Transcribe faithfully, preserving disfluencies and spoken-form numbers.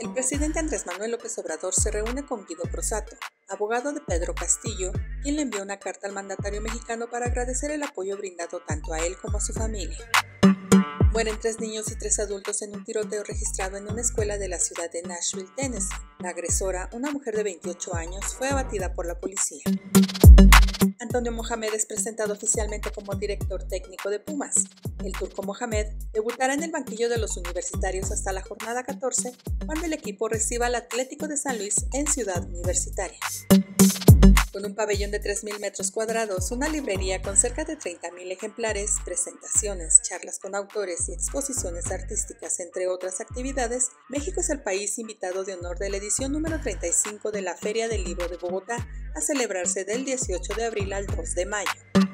El presidente Andrés Manuel López Obrador se reúne con Guido Croxatto, abogado de Pedro Castillo, quien le envió una carta al mandatario mexicano para agradecer el apoyo brindado tanto a él como a su familia. Mueren tres niños y tres adultos en un tiroteo registrado en una escuela de la ciudad de Nashville, Tennessee. La agresora, una mujer de veintiocho años, fue abatida por la policía. Antonio Mohamed es presentado oficialmente como director técnico de Pumas. El turco Mohamed debutará en el banquillo de los universitarios hasta la jornada catorce, cuando el equipo reciba al Atlético de San Luis en Ciudad Universitaria. Con un pabellón de tres mil metros cuadrados, una librería con cerca de treinta mil ejemplares, presentaciones, charlas con autores y exposiciones artísticas, entre otras actividades, México es el país invitado de honor de la edición número treinta y cinco de la Feria del Libro de Bogotá, a celebrarse del dieciocho de abril al dos de mayo.